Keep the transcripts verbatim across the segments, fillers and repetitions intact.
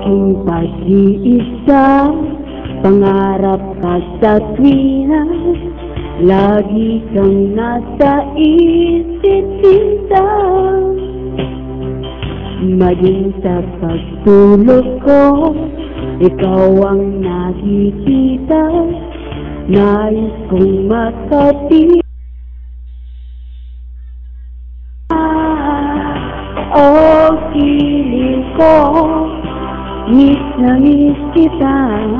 aking pag-iisa, pangarap ka sa tuwina, lagi kang nasa isip kita. Maging sa pagtulog ko, ikaw ang nakikita, nais kong makapit. Oh, giliw ko, miss na miss kita.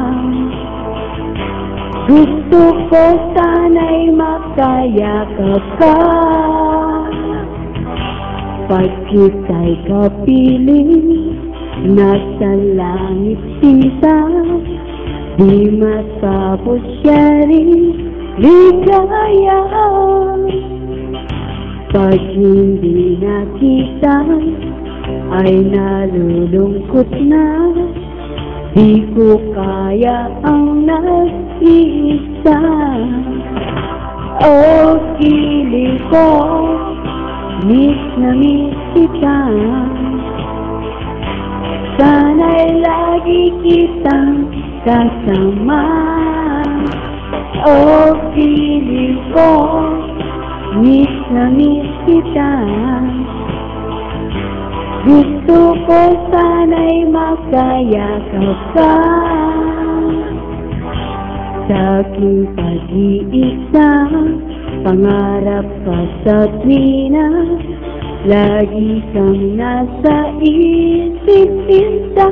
Gusto ko sana'y makayakap ka. Pag kita'y kapiling, nasa langit kita, di matapos siya rin ligaya. Pag hindi nakita, ay nalulungkot na, di ko kaya ang nag-iisa. Oh, giliw ko, miss na miss kita. Sana'y lagi kitang kasama. Oh, giliw ko, miss na miss kita. Gusto ko sana'y makayakap ka. Sa aking pag-iisa, pangarap ka sa tuwina, lagi kang nasa isip kita.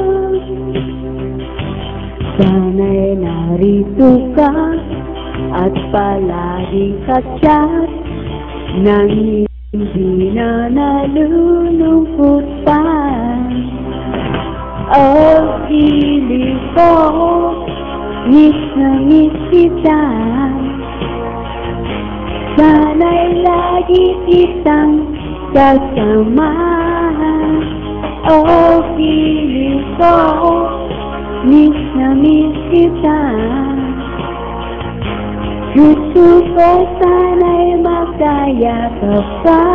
Sana'y narito ka at palaging ka-chat, nang hindi na nalulungkot pa. Oh, giliw ko, miss na miss kita. Sana'y lagi kitang kasama. Oh, giliw ko, miss na miss kita. Gusto ko sana'y makayakap ka.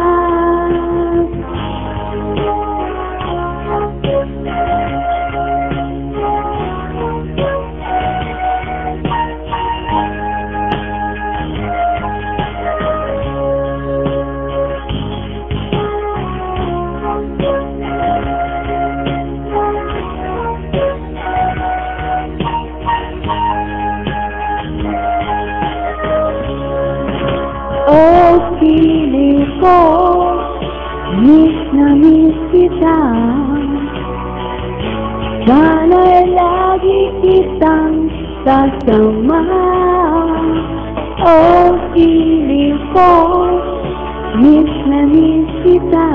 Oh, giliw ko, miss na miss kita. Sana'y lagi kitang kasama. Oh, giliw ko, miss na miss kita.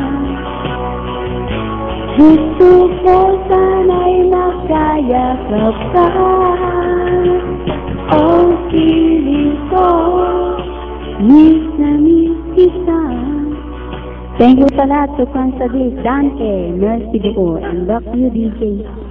Gusto ko sana'y makayakap ka. Oh, giliw ko, miss na miss kita. Thank you sa lahat. Tukang sa D. Dante, Mercy Before, and Rock You D J.